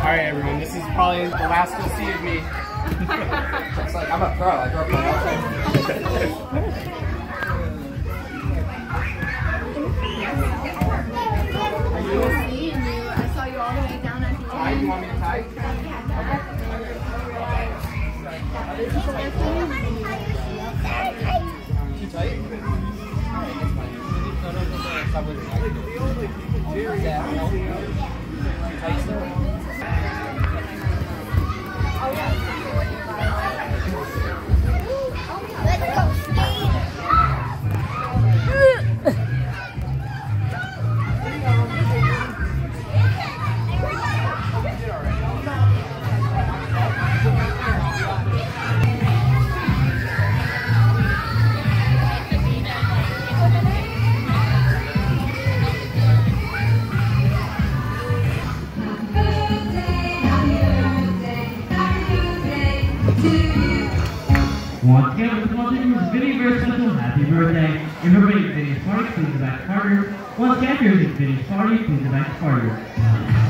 Alright everyone, this is probably the last you'll see of me. It's like, I'm a pro, I grew up playing Are you a C and I saw you all the way down at the end. You want me to tie? Too tight? Once again, with the multi-use Vinny very special happy birthday. If everybody Vinny's party, please invite Carter. Once again, here's Vinny's party, please invite Carter.